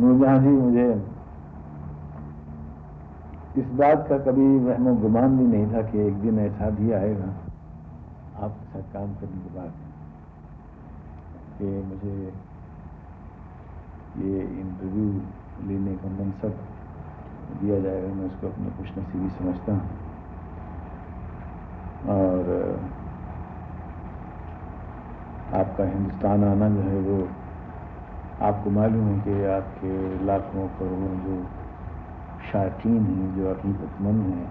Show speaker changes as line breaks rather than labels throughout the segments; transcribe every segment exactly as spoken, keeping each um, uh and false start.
نورجہاں جی، مجھے اس بات کا کبھی وہم و گمان بھی نہیں تھا کہ ایک دن ایسا بھی آئے گا آپ کے ساتھ کام کرنے کے بعد کہ مجھے یہ انٹرویو لینے کا منصب دیا جائے گا. میں اس کو اپنی خوش نصیبی سمجھتا ہوں. اور آپ کا ہندوستان آنا جو ہے وہ آپ کو معلوم ہے کہ آپ کے لاکھوں کروڑوں جو شائقین ہیں، جو عقیدت مند ہیں،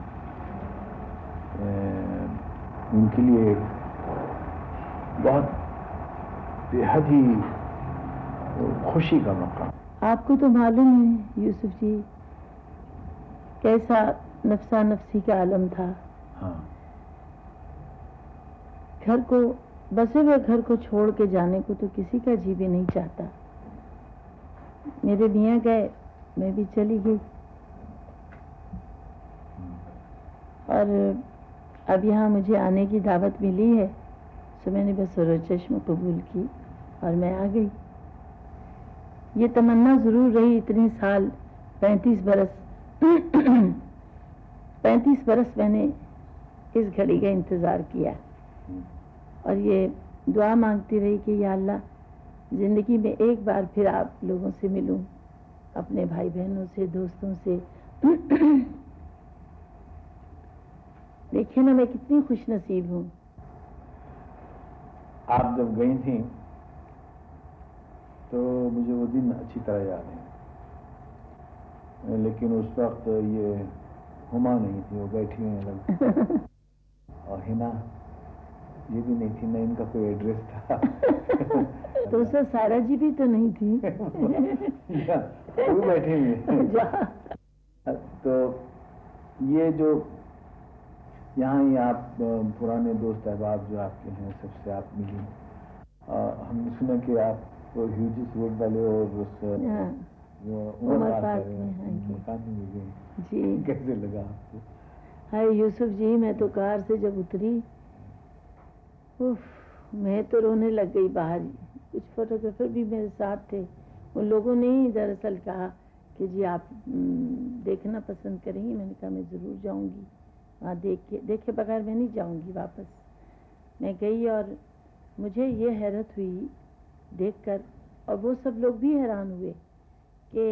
ان کے لیے بہت بے حد ہی خوشی کا مقام.
آپ کو تو معلوم ہے یوسف جی کیسا نفسا نفسی کا عالم تھا.
ہاں.
گھر کو بسے ہوئے گھر کو چھوڑ کے جانے کو تو کسی کا جی بھی نہیں چاہتا. میرے میاں گئے، میں بھی چلی گئی. اور اب یہاں مجھے آنے کی دعوت ملی ہے تو میں نے بس سروج چشم قبول کی اور میں آ گئی. یہ تمنا ضرور رہی اتنے سال، پینتیس برس پینتیس برس میں نے اس گھڑی کا انتظار کیا اور یہ دعا مانگتی رہی کہ یا اللہ زندگی میں ایک بار پھر آپ لوگوں سے ملوں، اپنے بھائی بہنوں سے، دوستوں سے. دیکھیں نا میں کتنی خوش نصیب ہوں.
آپ جب گئی تھیں تو مجھے وہ دن اچھی طرح یاد ہے، لیکن اس وقت یہ ہما نہیں تھی، وہ بیٹھی ہوئی لگ اور ہنا یہ بھی نہیں تھی، نہ ان کا کوئی ایڈریس تھا.
تو اس میں سارا جی بھی تو نہیں تھی.
وہ بیٹھے ہوئے. تو یہ جو یہاں ہی آپ پرانے دوست احباب جو آپ کے ہیں سب سے آپ ملی. ہم نے سنا کہ آپ ہیوجس روڈ والے اور اس عمر پارک مکان میں گئے.
جی
کیسے لگا آپ کو؟
ہائے یوسف جی، میں تو کار سے جب اتری میں تو رونے لگ گئی باہر. کچھ فوٹوگرافر بھی میرے ساتھ تھے. ان لوگوں نے ہی دراصل کہا کہ جی آپ دیکھنا پسند کریں گی. میں نے کہا میں ضرور جاؤں گی وہاں، دیکھ کے دیکھے بغیر میں نہیں جاؤں گی واپس. میں گئی اور مجھے یہ حیرت ہوئی دیکھ کر، اور وہ سب لوگ بھی حیران ہوئے کہ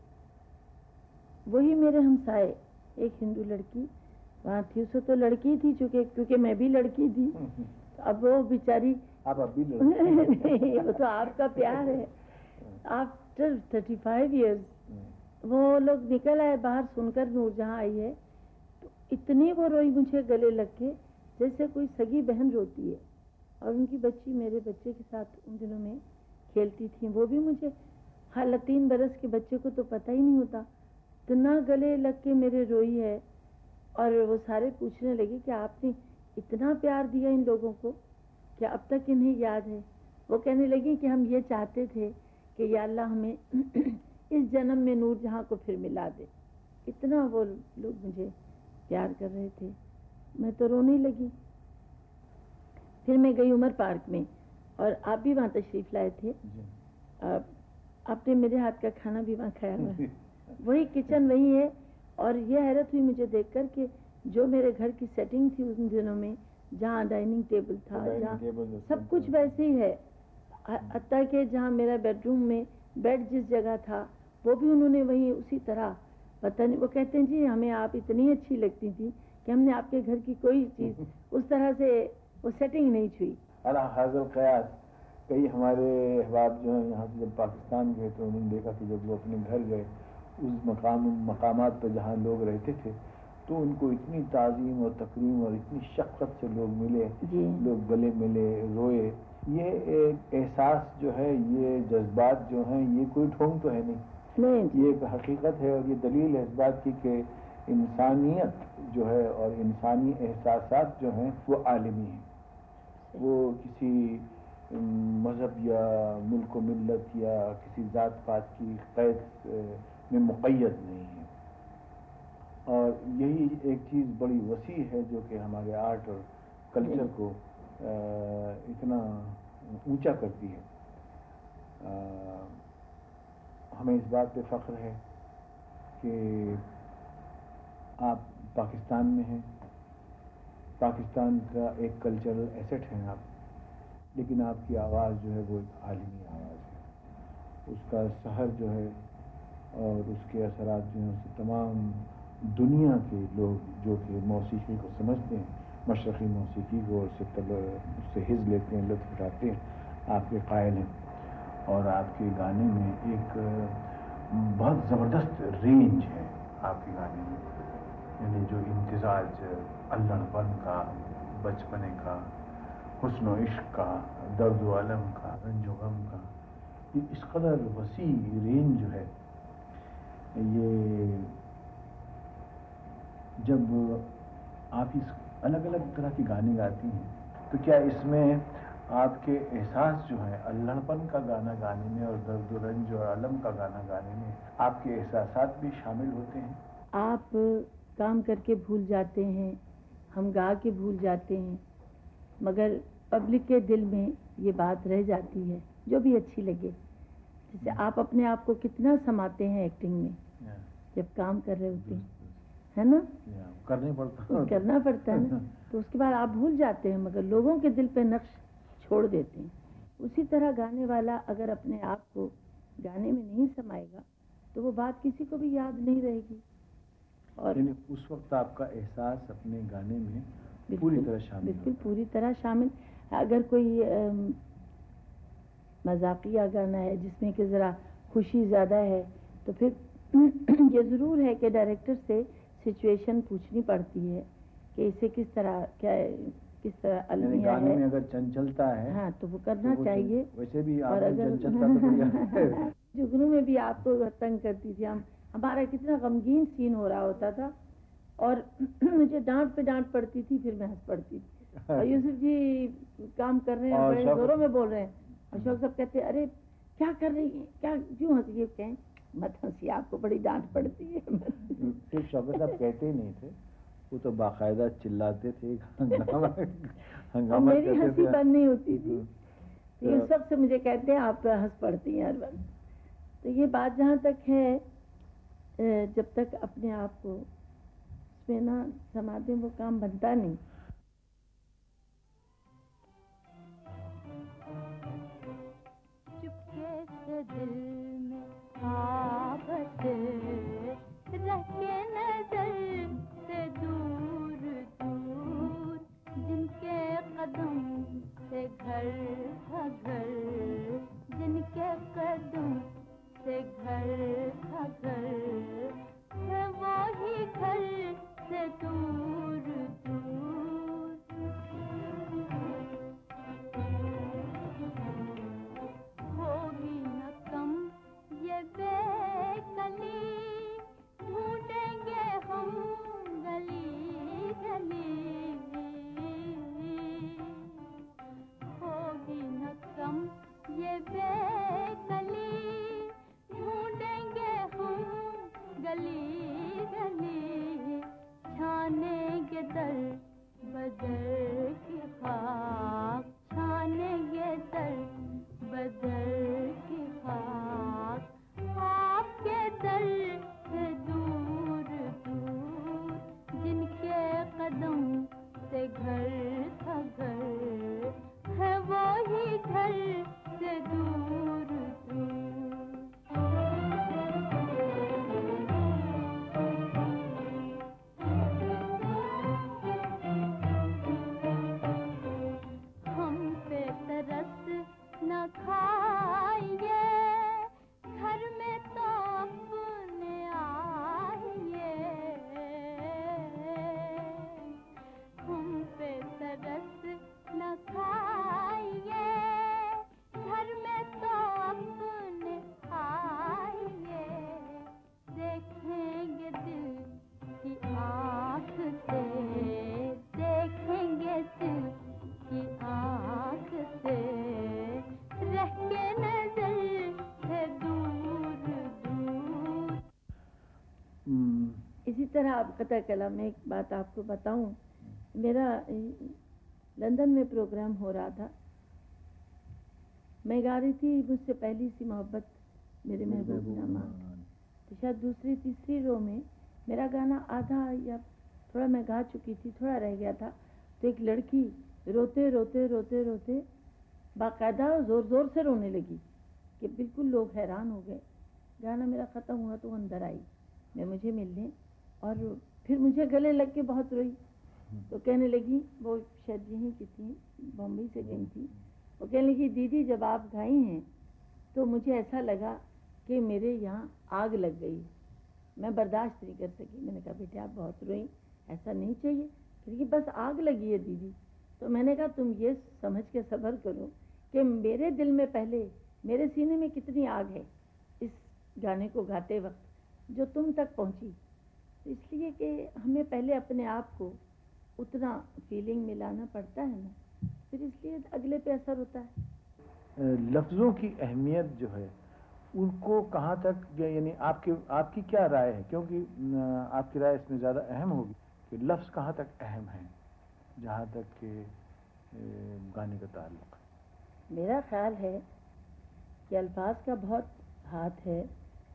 وہی میرے ہمسائے ایک ہندو لڑکی وہاں تھی. اس تو لڑکی تھی چونکہ کیونکہ میں بھی لڑکی تھی. اب وہ بیچاری
آپ ابھی
وہ تو آپ کا پیار ہے. آفٹر تھرٹی فائیو ایئرز وہ لوگ نکل آئے باہر سن کر نور جہاں آئی ہے تو اتنی وہ روئی مجھے گلے لگ کے جیسے کوئی سگی بہن روتی ہے. اور ان کی بچی میرے بچے کے ساتھ ان دنوں میں کھیلتی تھیں. وہ بھی مجھے حال تین برس کے بچے کو تو پتہ ہی نہیں ہوتا، اتنا گلے لگ کے میرے روئی ہے. اور وہ سارے پوچھنے لگے کہ آپ نے اتنا پیار دیا ان لوگوں کو کہ اب تک انہیں یاد ہے. وہ کہنے لگی کہ ہم یہ چاہتے تھے کہ یا اللہ ہمیں اس جنم میں نور جہاں کو پھر ملا دے. اتنا وہ لوگ مجھے پیار کر رہے تھے. میں تو رونے لگی. پھر میں گئی عمر پارک میں اور آپ بھی وہاں تشریف لائے تھے. آپ نے میرے ہاتھ کا کھانا بھی وہاں کھایا ہوا ہے. وہی کچن وہی ہے. اور یہ حیرت ہوئی مجھے دیکھ کر کہ جو میرے گھر کی سیٹنگ تھی ان دنوں میں، جہاں ڈائننگ ٹیبل تھا، جہاں سب کچھ ویسے ہی ہے. حتیٰ کہ جہاں میرا بیڈ روم میں بیڈ جس جگہ تھا وہ بھی انہوں نے وہی اسی طرح. پتہ نہیں، وہ کہتے ہیں جی ہمیں آپ اتنی اچھی لگتی تھی کہ ہم نے آپ کے گھر کی کوئی چیز اس طرح سے وہ سیٹنگ نہیں چھوئی.
حاضر قیاس کئی ہمارے احباب جو ہیں یہاں سے جب پاکستان گئے تو انہوں نے دیکھا کہ جب وہ اپنے گھر گئے اس مقام مقامات پر جہاں لوگ رہتے تھے تو ان کو اتنی تعظیم اور تکریم اور اتنی شفقت سے لوگ ملے.
جی.
لوگ گلے ملے، روئے. یہ ایک احساس جو ہے، یہ جذبات جو ہیں، یہ کوئی ڈھونگ تو ہے نہیں.
نہیں،
یہ ایک حقیقت ہے اور یہ دلیل ہے اس بات کی کہ انسانیت جو ہے اور انسانی احساسات جو ہیں وہ عالمی ہیں. وہ کسی مذہب یا ملک و ملت یا کسی ذات پات کی قید میں مقید نہیں ہے. اور یہی ایک چیز بڑی وسیع ہے جو کہ ہمارے آرٹ اور کلچر کو اتنا اونچا کرتی ہے. ہمیں اس بات پہ فخر ہے کہ آپ پاکستان میں ہیں، پاکستان کا ایک کلچرل ایسٹ ہیں آپ، لیکن آپ کی آواز جو ہے وہ ایک عالمی آواز ہے، اس کا سحر جو ہے اور اس کے اثرات جو ہیں اسے تمام دنیا کے لوگ جو کہ موسیقی کو سمجھتے ہیں، مشرقی موسیقی کو، اس سے اس سے حظ لیتے ہیں، لطف اٹھاتے ہیں، آپ کے قائل ہیں، اور آپ کے گانے میں ایک بہت زبردست رینج ہے آپ کے گانے میں، یعنی جو امتزاج اللڑ پن کا، بچپنے کا، حسن و عشق کا، درد و الم کا، رنج و غم کا، یہ اس قدر وسیع رینج جو ہے، یہ جب آپ اس الگ الگ طرح کے گانے گاتی ہیں تو کیا اس میں آپ کے احساس جو ہے اللڑ پن کا گانا گانے میں اور درد و رنج اور علم کا گانا گانے میں آپ کے احساسات بھی شامل ہوتے ہیں؟
آپ کام کر کے بھول جاتے ہیں، ہم گا کے بھول جاتے ہیں، مگر پبلک کے دل میں یہ بات رہ جاتی ہے جو بھی اچھی لگے. جیسے آپ اپنے آپ کو کتنا سماتے ہیں ایکٹنگ میں جب کام کر رہے ہوتے ہیں، ہے نا،
کرنے پڑتا
کرنا پڑتا ہے نا، تو اس کے بعد آپ بھول جاتے ہیں مگر لوگوں کے دل پہ نقش چھوڑ دیتے ہیں. اسی طرح گانے والا اگر اپنے آپ کو گانے میں نہیں سمائے گا تو وہ بات کسی کو بھی یاد نہیں رہے گی. اور
یعنی اس وقت آپ کا احساس اپنے گانے میں پوری طرح شامل
بالکل پوری طرح شامل. اگر کوئی مذاقیہ گانا ہے جس میں کہ ذرا خوشی زیادہ ہے تو پھر یہ ضرور ہے کہ ڈائریکٹر سے سچویشن پوچھنی پڑتی ہے کہ اسے کس طرح کیا کس طرح المیہ
گانے
ہے،
میں اگر چنچلتا ہے
ہاں تو وہ کرنا چاہیے.
ویسے بھی
اور اگر جگنوں میں بھی آپ کو تنگ کرتی تھی، ہم ہمارا کتنا غمگین سین ہو رہا ہوتا تھا اور مجھے ڈانٹ پہ ڈانٹ پڑتی تھی، پھر میں ہنس پڑتی تھی. اور یوسف جی کام کر رہے ہیں، بڑے زوروں میں بول رہے ہیں، اشوک صاحب کہتے ہیں ارے کیا کر رہی ہیں، کیا کیوں ہنسی ہے، کہیں مت ہنسی، آپ کو بڑی ڈانٹ پڑتی ہے.
صرف شوکت صاحب کہتے ہی نہیں تھے، وہ تو باقاعدہ چلاتے تھے،
ہنگامہ میری ہنسی بند نہیں ہوتی تھی. اس وقت سے مجھے کہتے ہیں آپ ہنس پڑتی ہیں ہر وقت. تو یہ بات جہاں تک ہے، جب تک اپنے آپ کو اس میں نہ سما دیں وہ کام بنتا نہیں. چپکے سے دل میں آبتے رہ کے نظر سے دور دور، جن کے قدم سے گھر تھا گھر، جن کے قدم سے گھر تھا گھر، ہے وہی گھر سے دور دور. ہوگی نہ کم یہ بے کلی، ڈھونڈیں گے ہم گلی گلی. ہوگی نہ کم یہ بے کلی، ڈھونڈیں گے ہم گلی گلی. چھانیں گے در بدر کی خاک، چھانیں گے در بدر کی خاک، آپ کے در سے دور دور، جن کے قدم سے گھر تھا گھر، ہے وہی گھر سے دور دور. ہم پہ ترس نہ کھائیے، گھر میں تو اپنے آئیے. ہم پہ ترس نہ کھائیے، گھر میں تو اپنے آئیے. دیکھیں گے دل کی آنکھ سے، دیکھیں گے دل کی آنکھ سے، رہ کے نظر سے دور دور. اسی طرح آپ قطع کلام میں ایک بات آپ کو بتاؤں، میرا لندن میں پروگرام ہو رہا تھا، میں گا رہی تھی مجھ سے پہلی سی محبت میرے محبوب نامات. تو شاید دوسری تیسری رو میں میرا گانا آدھا یا تھوڑا میں گا چکی تھی, تھوڑا رہ گیا تھا, تو ایک لڑکی روتے روتے روتے روتے باقاعدہ زور زور سے رونے لگی کہ بالکل لوگ حیران ہو گئے. گانا میرا ختم ہوا تو وہ اندر آئی میں مجھے ملنے, اور پھر مجھے گلے لگ کے بہت روئی. تو کہنے لگی, وہ شاید یہیں کی تھی, بمبئی سے گئی تھی, وہ کہنے لگی دیدی جب آپ گائی ہیں تو مجھے ایسا لگا کہ میرے یہاں آگ لگ گئی, میں برداشت نہیں کر سکی. میں نے کہا بیٹے آپ بہت روئیں, ایسا نہیں چاہیے. کہ بس آگ لگی ہے دیدی. تو میں نے کہا تم یہ سمجھ کے صبر کرو کہ میرے دل میں پہلے, میرے سینے میں کتنی آگ ہے اس گانے کو گاتے وقت جو تم تک پہنچی. اس لیے کہ ہمیں پہلے اپنے آپ کو اتنا فیلنگ ملانا پڑتا ہے نا, پھر اس لیے اگلے پہ اثر ہوتا ہے.
لفظوں کی اہمیت جو ہے ان کو کہاں تک, یعنی آپ کی آپ کی کیا رائے ہے, کیونکہ آپ کی رائے اس میں زیادہ اہم ہوگی کہ لفظ کہاں تک اہم ہیں جہاں تک کہ گانے کا تعلق ہے.
میرا خیال ہے کہ الفاظ کا بہت ہاتھ ہے.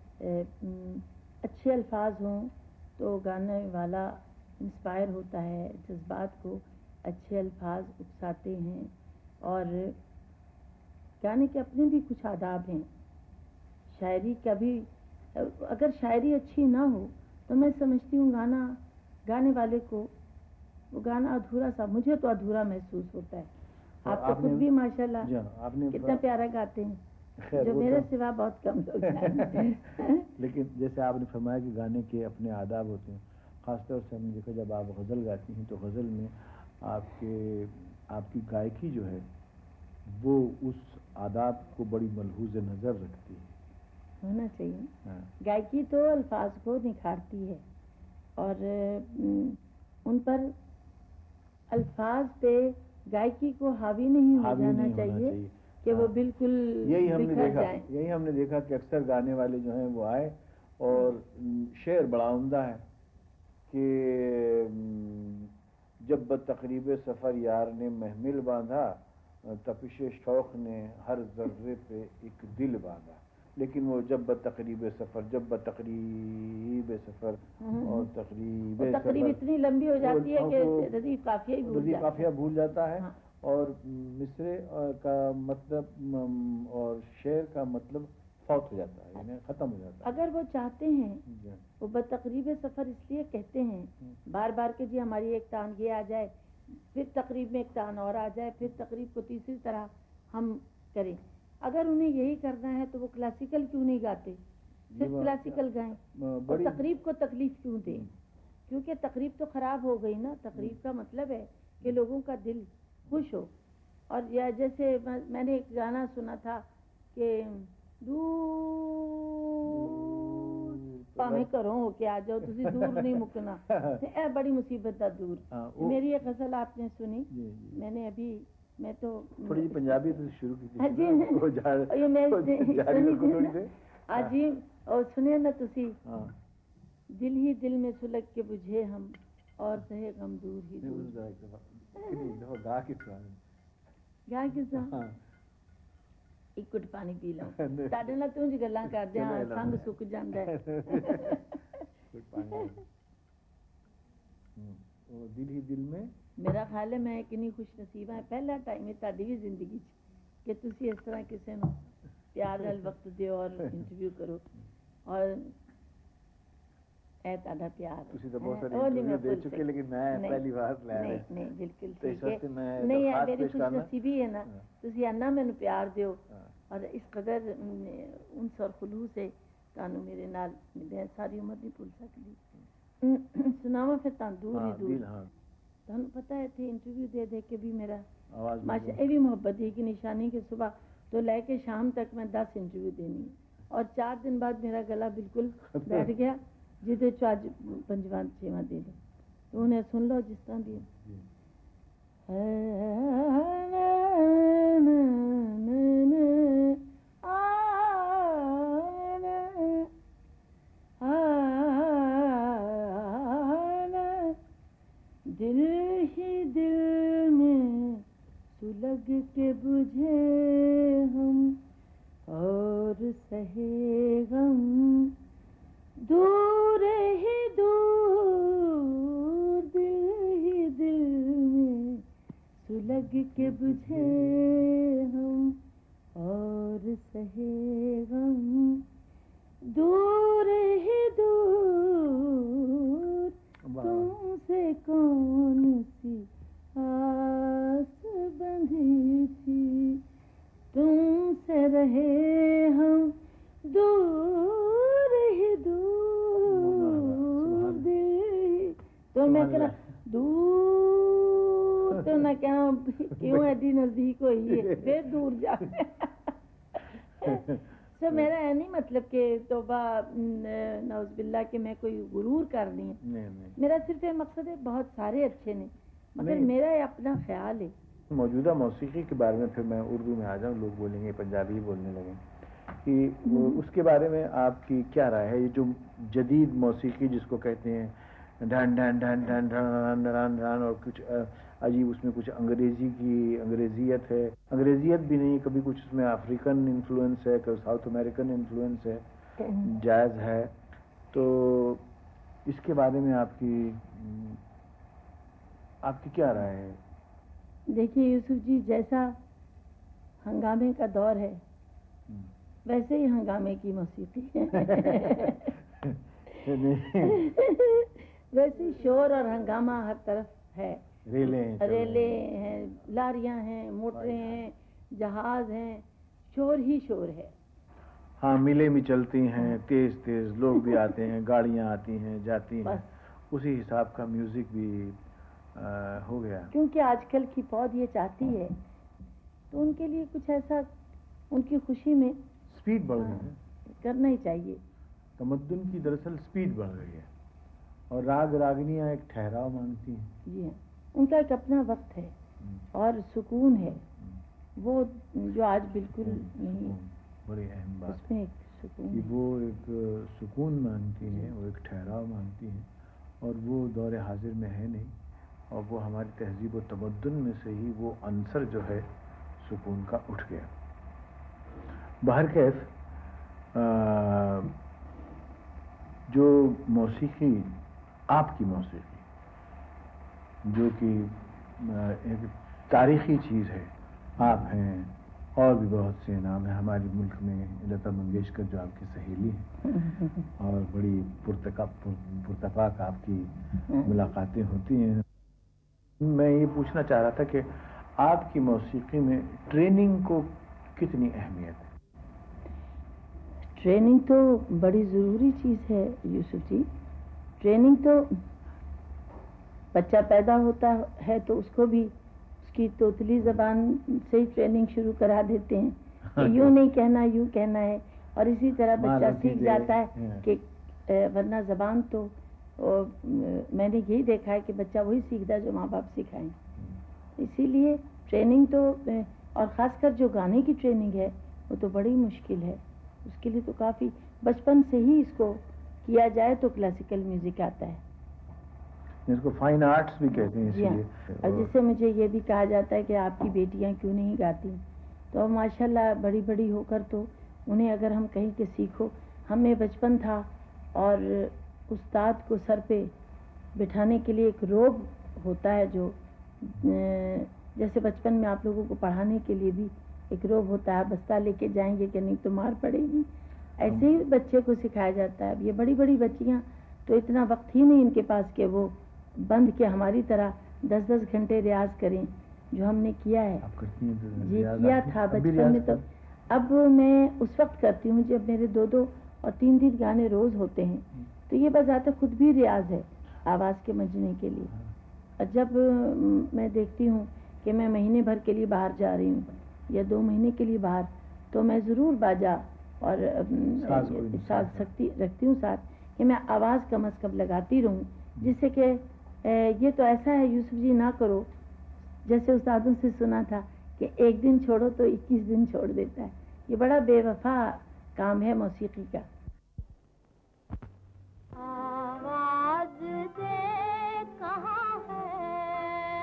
اچھے الفاظ ہوں تو گانے والا انسپائر ہوتا ہے, جذبات کو اچھے الفاظ اکساتے ہیں. اور گانے کے اپنے بھی کچھ آداب ہیں. شاعری کا بھی, اگر شاعری اچھی نہ ہو تو میں سمجھتی ہوں گانا گانے والے کو وہ گانا ادھورا سا, مجھے تو ادھورا محسوس ہوتا ہے. آپ تو خود بھی ماشاءاللہ کتنا پیارا گاتے ہیں, جو میرے سوا بہت کم لوگ ہیں.
لیکن جیسے آپ نے فرمایا کہ گانے کے اپنے آداب ہوتے ہیں, خاص طور سے ہم نے دیکھا جب آپ غزل گاتی ہیں تو غزل میں آپ کے آپ کی گائکی جو ہے وہ اس آداب کو بڑی ملحوظ نظر رکھتی ہے.
ہونا چاہیے. گائکی تو الفاظ کو نکھارتی ہے اور ان پر الفاظ پہ گائکی کو حاوی نہیں ہو جانا چاہیے کہ وہ بالکل
یہی ہم نے دیکھا
جائیں.
یہی ہم نے دیکھا کہ اکثر گانے والے جو ہیں وہ آئے اور شعر بڑا عمدہ ہے کہ جب بتقریب سفر یار نے محمل باندھا, تپش شوق نے ہر ذرے پہ ایک دل باندھا. لیکن وہ جب بتقریب سفر, جب بتقریب سفر اور تقریب
تقریب اتنی لمبی ہو جاتی ہے کہ ردیف قافیہ ہی بھول
ردیف قافیہ بھول جاتا ہے, اور مصرے کا مطلب اور شعر کا مطلب فوت ہو جاتا ہے, یعنی ختم ہو جاتا ہے.
اگر وہ چاہتے ہیں وہ بتقریب سفر اس لیے کہتے ہیں بار بار کہ جی ہماری ایک تان یہ آ جائے, پھر تقریب میں ایک تان اور آ جائے, پھر تقریب کو تیسری طرح ہم کریں. اگر انہیں یہی کرنا ہے تو وہ کلاسیکل کیوں نہیں گاتے, صرف کلاسیکل گائیں, اور تقریب کو تکلیف کیوں دیں, کیونکہ تقریب تو خراب ہو گئی نا. تقریب کا مطلب ہے کہ لوگوں کا دل خوش ہو. اور یا جیسے میں نے ایک گانا سنا تھا کہ دور پاویں کرو ہو کے آ جاؤ تسی دور نہیں مکنا, اے بڑی مصیبت دا دور. میری یہ غزل آپ نے سنی, میں نے ابھی میں تو
تھوڑی پنجابی تو شروع کی تھی
جی, اور سنے نا تسی, دل ہی دل میں سلگ کے بجھے ہم اور سہے غم دور ہی دور.
گا کس
گا کس ایک گٹ پانی پی لو, تاڈے نال توں جی گلاں کردے ہاں کھنگ سک جاندا ہے.
دل ہی دل میں,
میرا خیال ہے میں کنی خوش نصیب ہے, پہلا ٹائم ہے تہاڈی بھی زندگی چ کہ تسی اس طرح کسی نو پیار نال وقت دیو اور انٹرویو کرو. اور اے تہاڈا پیار
تسی تو بہت سارے انٹرویو دے چکے, لیکن میں پہلی بار لے رہا.
نہیں نہیں بالکل ٹھیک ہے, نہیں ہے میری خوش نصیبی ہے نا, تسی انا مینوں پیار دیو اور اس قدر انس اور خلوص ہے تانوں میرے نال ملے, ساری عمر نہیں بھول سکتی. سناواں پھر تاں دور ہی دور. تانوں پتہ ہے تھے انٹرویو دے دے کے بھی میرا ماشاء یہ بھی محبت ہے کی نشانی کہ صبح تو لے کے شام تک میں دس انٹرویو دینی, اور چار دن بعد میرا گلا بالکل بیٹھ گیا جہدے چ اج پنجواں چھواں دے دو. تو انہیں سن لو جس طرح بھی دل ہی دل میں سلگ کے بجھے ہم اور سہے غم دور ہی دور دل ہی دل میں سلگ کے بجھے ہم اور سہے غم دور ہی دور تم سے کون سی آس بندھی تھی تم سے رہے ہم دور ہی دور دل تو میں کہنا دور تو نہ کہاں کیوں ایڈی نزدیک ہوئی ہے پھر دور جا تو میرا ہے نہیں مطلب کہ توبہ نعوذ باللہ کہ میں کوئی غرور کر رہی ہوں. میرا صرف یہ مقصد ہے بہت سارے اچھے نے مگر میرا یہ اپنا خیال ہے.
موجودہ موسیقی کے بارے میں پھر میں اردو میں آ جاؤں, لوگ بولیں گے پنجابی بولنے لگیں کہ اس کے بارے میں آپ کی کیا رائے ہے؟ یہ جو جدید موسیقی جس کو کہتے ہیں ڈھن ڈھن ڈھن ڈھن ڈھن ڈھن ڈھن اور کچھ عجیب اس میں کچھ انگریزی کی انگریزیت ہے, انگریزیت بھی نہیں, کبھی کچھ اس میں افریقن انفلوئنس ہے, کبھی ساؤتھ امریکن انفلوئنس ہے, جاز ہے, تو اس کے بارے میں آپ کی آپ کی کیا رائے ہے؟
دیکھیے یوسف جی, جیسا ہنگامے کا دور ہے ویسے ہی ہنگامے کی موسیقی ہے. ویسے شور اور ہنگامہ ہر طرف ہے, ریلیں ریلیں ہیں, لاریاں ہیں, موٹریں ہیں, جہاز ہیں, شور ہی شور ہے.
ہاں ملے بھی چلتی ہیں, تیز تیز لوگ بھی آتے ہیں, گاڑیاں آتی ہیں جاتی ہیں, اسی حساب کا میوزک بھی ہو گیا.
کیونکہ آج کل کی فوج یہ چاہتی ہے تو ان کے لیے کچھ ایسا ان کی خوشی میں
سپیڈ بڑھ گئی ہے,
کرنا ہی چاہیے.
تمدن کی دراصل سپیڈ بڑھ گئی ہے اور راگ راگنیاں ایک ٹھہراؤ مانگتی ہیں.
جی ہاں, ان کا ایک اپنا وقت ہے اور سکون ہے, وہ جو آج بالکل نہیں.
بڑی اہم بات
اس میں ایک سکون
کہ وہ ایک سکون مانگتی ہیں, وہ ایک ٹھہراؤ مانگتی ہیں, اور وہ دور حاضر میں ہے نہیں, اور وہ ہماری تہذیب و تمدن میں سے ہی وہ عنصر جو ہے سکون کا اٹھ گیا. بہرکیف جو موسیقی آپ کی موسیقی جو کہ ایک تاریخی چیز ہے, آپ ہیں اور بھی بہت سے نام ہیں ہمارے ملک میں, لتا منگیشکر جو آپ کی سہیلی ہیں اور بڑی پرتفاق آپ کی ملاقاتیں ہوتی ہیں. میں یہ پوچھنا چاہ رہا تھا کہ آپ کی موسیقی میں ٹریننگ کو کتنی اہمیت ہے؟
ٹریننگ تو بڑی ضروری چیز ہے یوسف جی. ٹریننگ تو بچہ پیدا ہوتا ہے تو اس کو بھی اس کی توتلی زبان سے ہی ٹریننگ شروع کرا دیتے ہیں کہ یوں نہیں کہنا, یوں کہنا ہے, اور اسی طرح بچہ سیکھ جاتا ہے کہ ورنہ زبان تو میں نے یہی دیکھا ہے کہ بچہ وہی سیکھتا ہے جو ماں باپ سکھائیں. اسی لیے ٹریننگ تو, اور خاص کر جو گانے کی ٹریننگ ہے وہ تو بڑی مشکل ہے. اس کے لیے تو کافی بچپن سے ہی اس کو کیا جائے تو کلاسیکل میوزک آتا ہے,
اس کو فائن آرٹس بھی کہتے ہیں.
جی ہاں, اور جس سے مجھے یہ بھی کہا جاتا ہے کہ آپ کی بیٹیاں کیوں نہیں گاتی, تو ماشاءاللہ بڑی بڑی ہو کر تو انہیں اگر ہم کہیں کہ سیکھو, ہمیں بچپن تھا اور استاد کو سر پہ بٹھانے کے لیے ایک روب ہوتا ہے, جو جیسے بچپن میں آپ لوگوں کو پڑھانے کے لیے بھی ایک روب ہوتا ہے, بستہ لے کے جائیں گے کہ نہیں تو مار پڑے گی, ایسے ہی بچے کو سکھایا جاتا ہے. اب یہ بڑی بڑی بچیاں تو اتنا وقت ہی نہیں ان کے پاس کہ وہ بند کے ہماری طرح دس دس گھنٹے ریاض کریں جو ہم نے کیا ہے. جی کیا تھا بچپن میں, تو اب میں اس وقت کرتی ہوں جب میرے دو دو اور تین تین گانے روز ہوتے ہیں, تو یہ بذات خود بھی ریاض ہے آواز کے مجنے کے لیے. اور جب میں دیکھتی ہوں کہ میں مہینے بھر کے لیے باہر جا رہی ہوں یا دو مہینے کے لیے باہر, تو میں ضرور باجا اور ساز سکتی رکھتی ہوں ساتھ کہ میں آواز کم از کم لگاتی رہوں, جس سے کہ یہ تو ایسا ہے یوسف جی, نہ کرو جیسے استادوں سے سنا تھا کہ ایک دن چھوڑو تو اکیس دن چھوڑ دیتا ہے. یہ بڑا بے وفا کام ہے موسیقی کا.
آواز دے کہاں ہے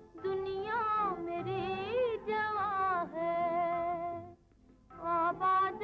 دنیا میری جواں ہے, آواز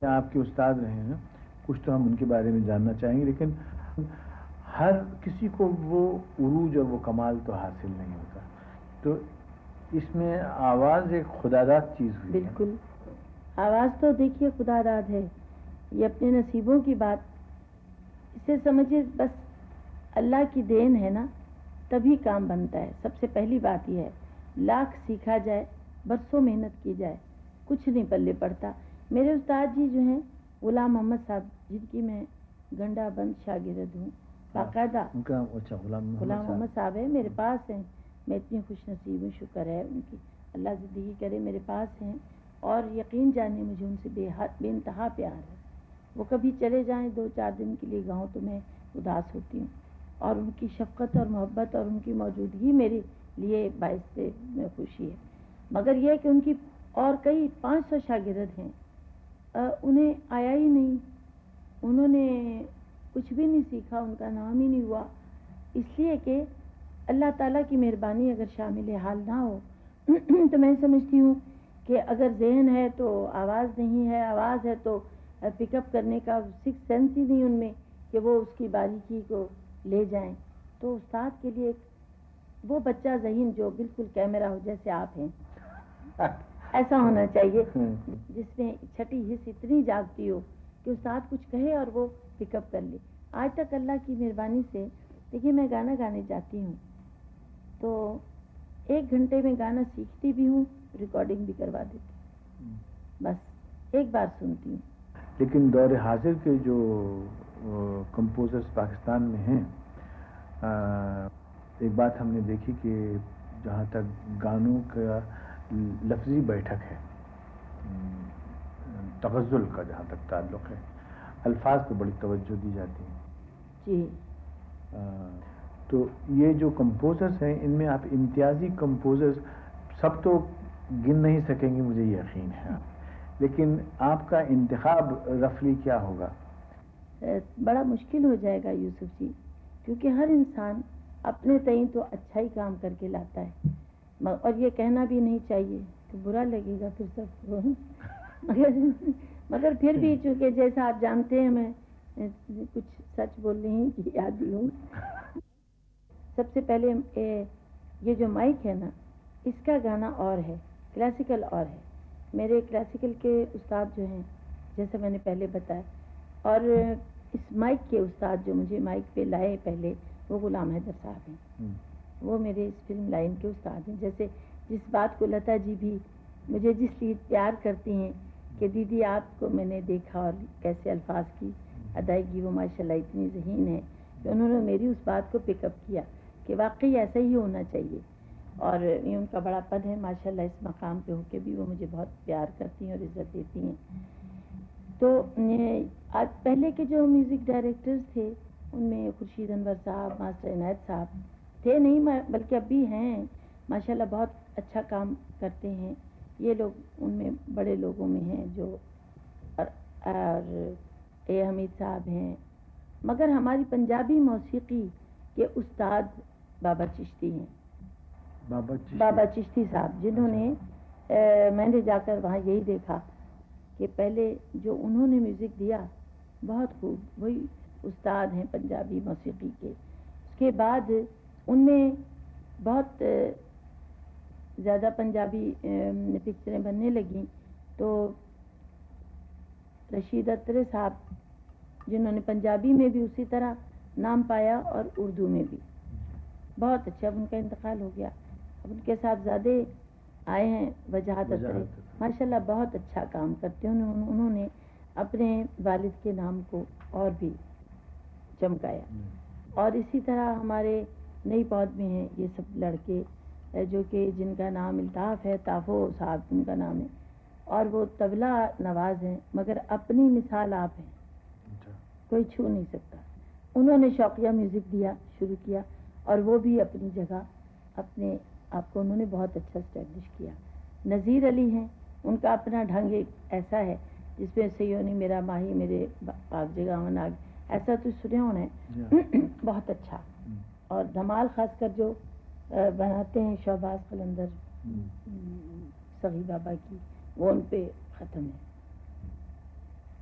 آپ کے استاد رہے ہیں، کچھ تو ہم ان کے بارے میں جاننا چاہیں گے، لیکن ہر کسی کو وہ عروج اور وہ کمال تو حاصل نہیں ہوتا، تو اس میں آواز ایک خداداد چیز ہوئی ہے۔
بالکل، آواز تو دیکھیے خداداد ہے، یہ اپنے نصیبوں کی بات، اسے سمجھے بس اللہ کی دین ہے نا، تبھی کام بنتا ہے۔ سب سے پہلی بات یہ ہے، لاکھ سیکھا جائے، برسوں محنت کی جائے، کچھ نہیں پلے پڑتا۔ میرے استاد جی جو ہیں غلام محمد صاحب، جن کی میں گنڈا بند شاگرد ہوں باقاعدہ،
ان کا اچھا غلام
غلام محمد صاحب ہے، میرے پاس ہیں، میں اتنی خوش نصیب ہوں، شکر ہے ان کی، اللہ زندگی کرے، میرے پاس ہیں، اور یقین جانے مجھے ان سے بے حد بے انتہا پیار ہے۔ وہ کبھی چلے جائیں دو چار دن کے لیے گاؤں تو میں اداس ہوتی ہوں، اور ان کی شفقت اور محبت اور ان کی موجودگی میرے لیے باعث میں خوشی ہے۔ مگر یہ کہ ان کی اور کئی پانچ سو شاگرد ہیں، انہیں آیا ہی نہیں، انہوں نے کچھ بھی نہیں سیکھا، ان کا نام ہی نہیں ہوا، اس لیے کہ اللہ تعالیٰ کی مہربانی اگر شامل حال نہ ہو تو میں سمجھتی ہوں کہ اگر ذہن ہے تو آواز نہیں ہے، آواز ہے تو پک اپ کرنے کا سکس سینس ہی نہیں ان میں کہ وہ اس کی باریکی کو لے جائیں، تو استاد کے لیے ایک وہ بچہ ذہین جو بالکل کیمرہ ہو جیسے آپ ہیں ایسا ہونا چاہیے، جس میں چھٹی حص اتنی جاگتی ہو کہ استاد کچھ کہے اور وہ پک اپ کر لے۔ آج تک اللہ کی مہربانی سے دیکھیے میں گانا گانے جاتی ہوں تو ایک گھنٹے میں گانا سیکھتی بھی ہوں، ریکارڈنگ بھی کروا دیتی ہوں، بس ایک بار سنتی ہوں۔
لیکن دور حاضر کے جو کمپوزرز پاکستان میں ہیں، ایک بات ہم نے دیکھی کہ جہاں تک گانوں کا لفظی بیٹھک ہے، تغزل کا جہاں تک تعلق ہے، الفاظ پہ بڑی توجہ دی جاتی ہے
جی۔
تو یہ جو کمپوزرز ہیں ان میں آپ امتیازی کمپوزرز سب تو گن نہیں سکیں گے، مجھے یقین ہے، لیکن آپ کا انتخاب رفلی کیا ہوگا؟
بڑا مشکل ہو جائے گا یوسف جی، کیونکہ ہر انسان اپنے تئیں تو اچھا ہی کام کر کے لاتا ہے، اور یہ کہنا بھی نہیں چاہیے کہ برا لگے گا پھر سب کو، مگر مگر پھر بھی چونکہ جیسا آپ جانتے ہیں میں کچھ سچ بول رہی کی یاد ہوں۔ سب سے پہلے یہ جو مائک ہے نا، اس کا گانا اور ہے، کلاسیکل اور ہے۔ میرے کلاسیکل کے استاد جو ہیں جیسے میں نے پہلے بتایا، اور اس مائک کے استاد جو مجھے مائک پہ لائے پہلے، وہ غلام حیدر صاحب ہیں، وہ میرے اس فلم لائن کے استاد ہیں۔ جیسے جس بات کو لتا جی بھی مجھے جس لیے پیار کرتی ہیں کہ دیدی آپ کو میں نے دیکھا اور کیسے الفاظ کی ادائیگی وہ ماشاءاللہ اتنی ذہین ہے کہ انہوں نے میری اس بات کو پک اپ کیا کہ واقعی ایسا ہی ہونا چاہیے، اور یہ ان کا بڑا پد ہے ماشاءاللہ، اس مقام پہ ہو کے بھی وہ مجھے بہت پیار کرتی ہیں اور عزت دیتی ہیں۔ تو آج پہلے کے جو میوزک ڈائریکٹرز تھے ان میں خورشید انور صاحب، ماسٹر عنایت صاحب تھے نہیں، بلکہ اب بھی ہیں ماشاءاللہ، بہت اچھا کام کرتے ہیں یہ لوگ، ان میں بڑے لوگوں میں ہیں جو، اور اے حمید صاحب ہیں۔ مگر ہماری پنجابی موسیقی کے استاد بابا چشتی ہیں،
بابا چشتی
بابا چشتی صاحب، جنہوں نے میں نے جا کر وہاں یہی دیکھا کہ پہلے جو انہوں نے میوزک دیا بہت خوب، وہی استاد ہیں پنجابی موسیقی کے۔ اس کے بعد ان میں بہت زیادہ پنجابی پکچریں بننے لگیں تو رشید اترے صاحب جنہوں نے پنجابی میں بھی اسی طرح نام پایا اور اردو میں بھی بہت اچھا، اب ان کا انتقال ہو گیا، اب ان کے صاحبزادے آئے ہیں وجاہت اترے، ماشاءاللہ بہت اچھا کام کرتے ہیں، انہوں نے اپنے والد کے نام کو اور بھی چمکایا۔ اور اسی طرح ہمارے نئی پود میں ہیں یہ سب لڑکے جو کہ جن کا نام الطاف ہے، تافو صاحب ان کا نام ہے، اور وہ طبلہ نواز ہیں، مگر اپنی مثال آپ ہیں، کوئی چھو نہیں سکتا۔ انہوں نے شوقیہ میوزک دیا شروع کیا، اور وہ بھی اپنی جگہ اپنے آپ کو انہوں نے بہت اچھا اسٹیبلش کیا۔ نذیر علی ہیں، ان کا اپنا ڈھنگ ایک ایسا ہے جس میں سیونی میرا ماہی میرے پاک جگہ ناگ، ایسا تو سنے ہونا ہے، بہت اچھا۔ اور دھمال خاص کر جو بناتے ہیں شہباز قلندر سغی بابا کی، وہ ان پہ ختم ہے۔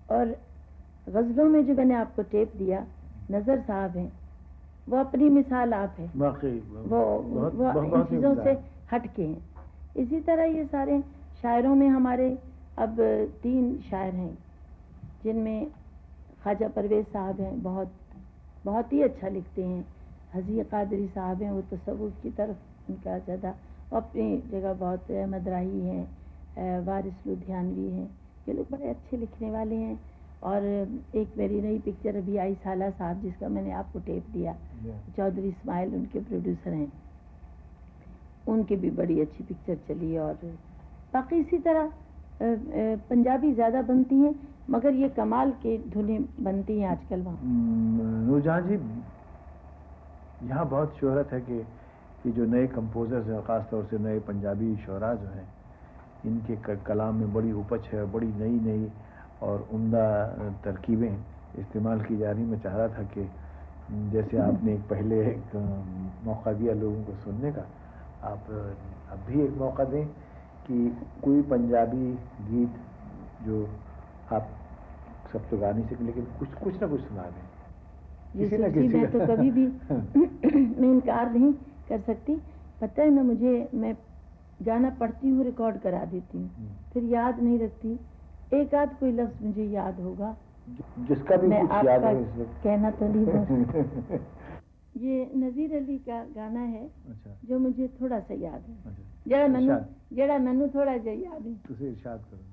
اور غزلوں میں جو میں نے آپ کو ٹیپ دیا، نظر صاحب ہیں، وہ اپنی مثال آپ ہے،
واقعی
وہ وہ ان چیزوں سے ہٹ کے ہیں. اسی طرح یہ سارے شاعروں میں ہمارے اب تین شاعر ہیں جن میں خواجہ پرویز صاحب ہیں، بہت بہت ہی اچھا لکھتے ہیں. حزی قادری صاحب ہیں، وہ تصوف کی طرف ان کا زیادہ اپنی جگہ بہت. احمد راہی ہیں، وارث لدھیانوی ہیں، یہ لوگ بڑے اچھے لکھنے والے ہیں. اور ایک میری نئی پکچر ابھی آئی سالہ صاحب، جس کا میں نے آپ کو ٹیپ دیا، چودھری اسماعیل ان کے پروڈیوسر ہیں، ان کی بھی بڑی اچھی پکچر چلی. اور باقی اسی طرح پنجابی زیادہ بنتی ہیں، مگر یہ کمال کے دھنیں بنتی ہیں آج کل وہاں.
نور جہاں جی، یہاں بہت شہرت ہے کہ یہ جو نئے کمپوزرز ہیں، خاص طور سے نئے پنجابی شعراء جو ہیں، ان کے کلام میں بڑی اپج ہے، بڑی نئی نئی اور عمدہ ترکیبیں استعمال کی جا رہی. میں چاہ رہا تھا کہ جیسے آپ نے ایک پہلے ایک موقع دیا لوگوں کو سننے کا، آپ اب بھی ایک موقع دیں کہ کوئی پنجابی گیت جو آپ سب تو گا نہیں سکتے، لیکن کچھ کچھ نہ کچھ سنا دیں.
جی میں تو کبھی بھی میں انکار نہیں کر سکتی. پتہ ہے نا مجھے، میں گانا پڑھتی ہوں، ریکارڈ کرا دیتی ہوں، پھر یاد نہیں رکھتی. ایک آدھ کوئی لفظ مجھے یاد ہوگا،
جس کا بھی
میں
کچھ
آپ
یاد
کا
ہے
کہنا تو نہیں بول. یہ نذیر علی کا گانا ہے جو مجھے تھوڑا سا یاد ہے، جڑا مینو جڑا مینو تھوڑا جا یاد ہے.
تسے ارشاد کرو.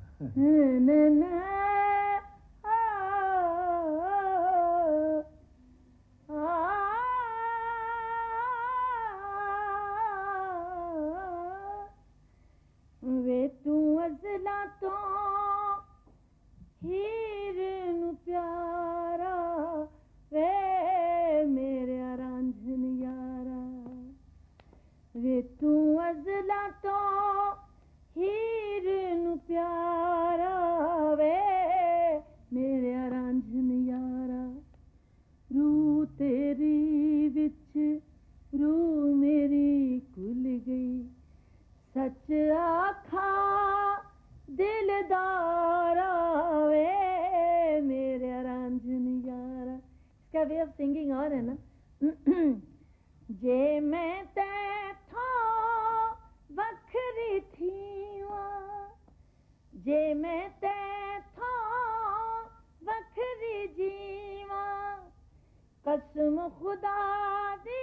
وے تو ازلا تو ہیر نو پیارا، وے میرے رانجھن یارا. وے تو ازلا تو ہیر نو پیارا، وے میرے رانجھن یارا. روح تیری وچ روح میری کھل گئی، سچ آکھا دلدارا، وے میرے رانجھن یارا. اس کا وے آف سنگنگ اور ہے نا. جے میں تیتھوں وکھری تھیواں، جے میں تیتھوں وکھری جیواں، قسم خدا دی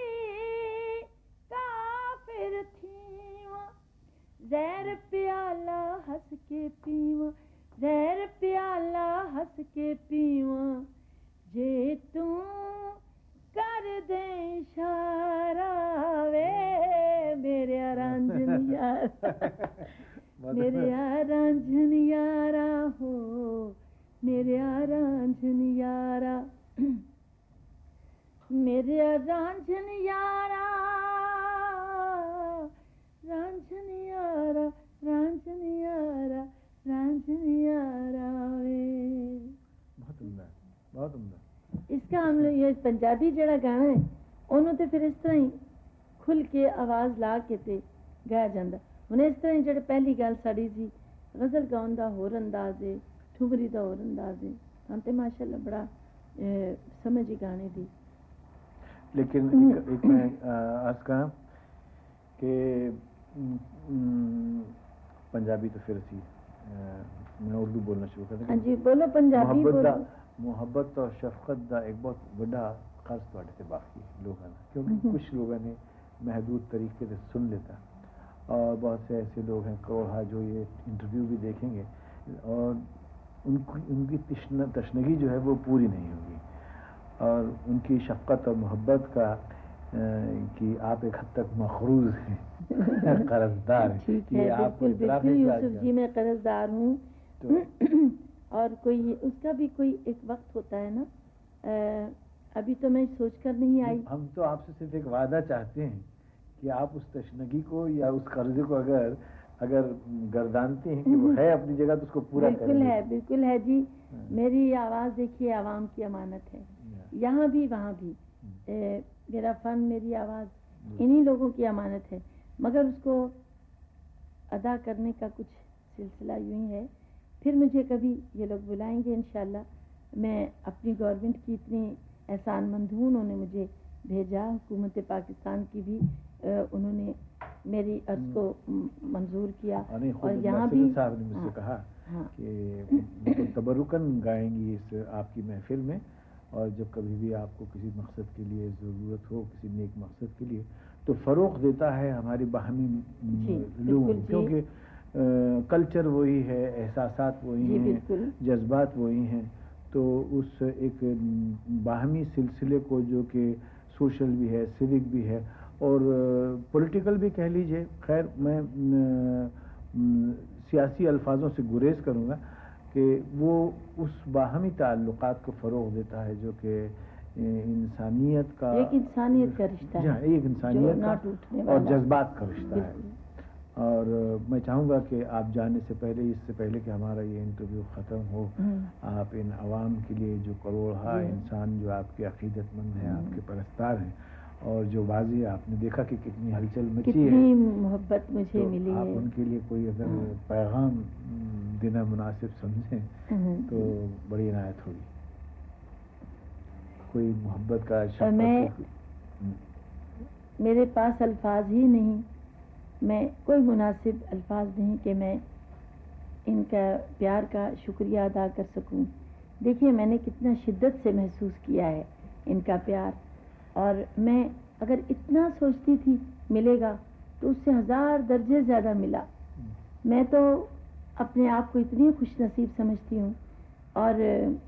کافر تھیواں. زہر پیالہ ہنس کے پیواں، زہر پیالہ ہنس کے پیواں، جے توں کر دے اشارہ، وے میرے رانجھن یارا، میرے رانجھن یارا ہو، میرے رانجھن یارا، میرے رانجھن یارا، رانجھن یارا، رانجھن یارا، رانجھن یارا وے.
بہت عمدہ، بہت عمدہ.
اس کا ہم لوگ یہ پنجابی جڑا گانا ہے انہوں تو پھر اس طرح ہی کھل کے آواز لا کے تے گایا جاندہ. انہیں اس طرح ہی جڑے پہلی گل ساڑی سی غزل گاؤں دا ہور انداز ہے، ٹھمری دا ہور انداز ہے. ہم تے ماشاءاللہ بڑا سمجھ گانے دی.
لیکن ایک, ایک میں عرض کہاں کہ پنجابی تو پھر سی میں اردو بولنا شروع کر دیں.
ہاں جی بولو پنجابی
محبت
بولو.
دا محبت اور شفقت دا ایک بہت بڑا قرض تواڈے تے باقی لوگوں نے، کیونکہ کچھ لوگوں نے محدود طریقے سے سن لیتا، اور بہت سے ایسے لوگ ہیں کوڑا جو یہ انٹرویو بھی دیکھیں گے اور ان کی ان کی تشنگی جو ہے وہ پوری نہیں ہوگی. اور ان کی شفقت اور محبت کا کہ آپ ایک حد تک مخروض ہیں، قرضدار ہیں.
یہ آپ بالکل یوسف جی میں قرضدار ہوں. اور کوئی اس کا بھی کوئی ایک وقت ہوتا ہے نا، ابھی تو میں سوچ کر نہیں آئی.
ہم تو آپ سے صرف ایک وعدہ چاہتے ہیں کہ آپ اس تشنگی کو یا اس قرضے کو اگر اگر گردانتے ہیں کہ وہ ہے اپنی جگہ تو اس کو پورا کریں.
بالکل ہے، بالکل ہے جی. میری آواز دیکھیے عوام کی امانت ہے، یہاں بھی وہاں بھی. میرا فن، میری آواز انہی لوگوں کی امانت ہے، مگر اس کو ادا کرنے کا کچھ سلسلہ یوں ہی ہے پھر مجھے کبھی یہ لوگ بلائیں گے انشاءاللہ. میں اپنی گورنمنٹ کی اتنی احسان مند ہوں، انہوں نے مجھے بھیجا، حکومت پاکستان کی بھی انہوں نے میری عرض کو منظور کیا. اور یہاں بھی
صاحب نے مجھ سے کہا کہ تبرکن گائیں گی اس آپ کی محفل میں، اور جب کبھی بھی آپ کو کسی مقصد کے لیے ضرورت ہو، کسی نیک مقصد کے لیے، تو فروغ دیتا ہے ہماری باہمی لوگ، کیونکہ کلچر وہی ہے، احساسات وہی ہیں، جذبات وہی ہیں. تو اس ایک باہمی سلسلے کو جو کہ سوشل بھی ہے، سیوک بھی ہے اور پولیٹیکل بھی کہہ لیجئے، خیر میں سیاسی الفاظوں سے گریز کروں گا کہ وہ اس باہمی تعلقات کو فروغ دیتا ہے جو کہ انسانیت کا
ایک انسانیت کا رشتہ ہے،
ایک انسانیت کا اور جذبات کا رشتہ ہے. اور میں چاہوں گا کہ آپ جانے سے پہلے، اس سے پہلے کہ ہمارا یہ انٹرویو ختم ہو، آپ ان عوام کے لیے جو کروڑہا انسان جو آپ کے عقیدت مند ہیں، آپ کے پرستار ہیں، اور جو واضح آپ نے دیکھا کہ کتنی ہلچل مچی ہے،
کتنی محبت مجھے ملی ہے،
آپ ان کے لیے کوئی اگر پیغام دینا مناسب سمجھیں تو بڑی عنایت ہوگی. کوئی محبت کا شفقت.
میں میرے پاس الفاظ ہی نہیں، میں کوئی مناسب الفاظ نہیں کہ میں ان کا پیار کا شکریہ ادا کر سکوں. دیکھیے میں نے کتنا شدت سے محسوس کیا ہے ان کا پیار، اور میں اگر اتنا سوچتی تھی ملے گا تو اس سے ہزار درجے زیادہ ملا. میں تو اپنے آپ کو اتنی خوش نصیب سمجھتی ہوں. اور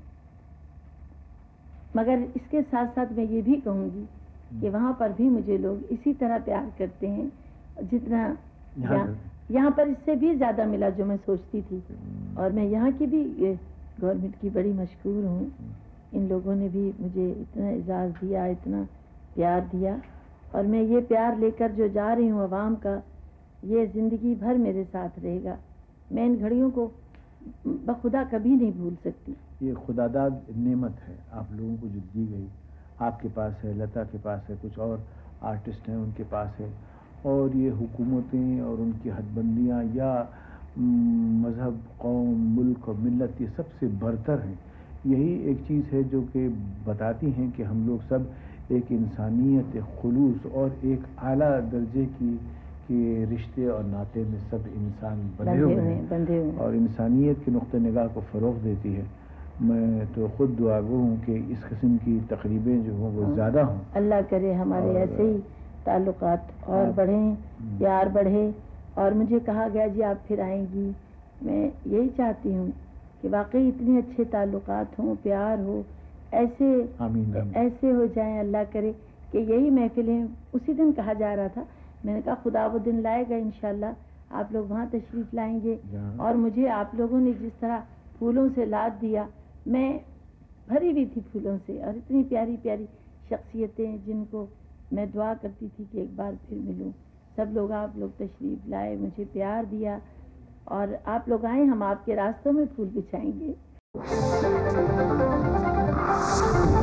مگر اس کے ساتھ ساتھ میں یہ بھی کہوں گی کہ وہاں پر بھی مجھے لوگ اسی طرح پیار کرتے ہیں جتنا یہاں یہاں پر اس سے بھی زیادہ ملا جو میں سوچتی تھی. اور میں یہاں کی بھی گورنمنٹ کی بڑی مشکور ہوں. ان لوگوں نے بھی مجھے اتنا اعزاز دیا، اتنا پیار دیا، اور میں یہ پیار لے کر جو جا رہی ہوں عوام کا، یہ زندگی بھر میرے ساتھ رہے گا. میں ان گھڑیوں کو بخدا کبھی نہیں بھول سکتی.
یہ خداداد نعمت ہے آپ لوگوں کو جو دی گئی. آپ کے پاس ہے، لتا کے پاس ہے، کچھ اور آرٹسٹ ہیں ان کے پاس ہے، اور یہ حکومتیں اور ان کی حد بندیاں یا مذہب، قوم، ملک اور ملت یہ سب سے برتر ہیں. یہی ایک چیز ہے جو کہ بتاتی ہیں کہ ہم لوگ سب ایک انسانیت، ایک خلوص اور ایک اعلیٰ درجے کی کہ رشتے اور ناطے میں سب انسان بندھے ہوئے ہیں، اور انسانیت کے نقطہ نگاہ کو فروغ دیتی ہے. میں تو خود دعا گو ہوں کہ اس قسم کی تقریبیں جو ہوں وہ زیادہ ہوں.
اللہ کرے ہمارے ایسے ہی تعلقات اور بڑھیں، پیار بڑھے. اور مجھے کہا گیا جی آپ پھر آئیں گی، میں یہی چاہتی ہوں کہ واقعی اتنے اچھے تعلقات ہوں، پیار ہو، ایسے ایسے ہو جائیں. اللہ کرے کہ یہی محفلیں. اسی دن کہا جا رہا تھا، میں نے کہا خدا وہ دن لائے گا انشاءاللہ، آپ لوگ وہاں تشریف لائیں گے. اور مجھے آپ لوگوں نے جس طرح پھولوں سے لاد دیا، میں بھری ہوئی تھی پھولوں سے، اور اتنی پیاری پیاری شخصیتیں جن کو میں دعا کرتی تھی کہ ایک بار پھر ملوں. سب لوگ آپ لوگ تشریف لائے، مجھے پیار دیا، اور آپ لوگ آئیں، ہم آپ کے راستوں میں پھول بچھائیں گے.